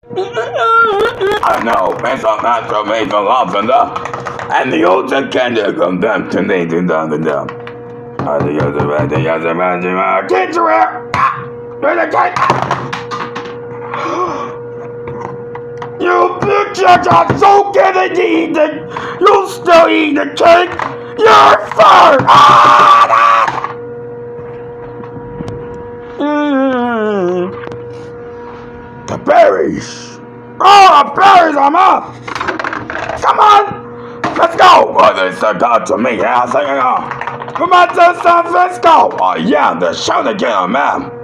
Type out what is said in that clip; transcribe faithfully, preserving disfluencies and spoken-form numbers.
I know, it's a master made the love and the and the old candy condemned to need to down the dumb. I the other man, the other man, the other kids are here. Where's the kid? You bitches are so good to eat it. You still eat the cake. You're far. Ah, mm. The berries. Oh, the berries, I'm up. Come on. Let's go. Well, they said that to me. Yeah, I was like, oh. Come on to San Francisco. Oh, yeah, the show to get a man.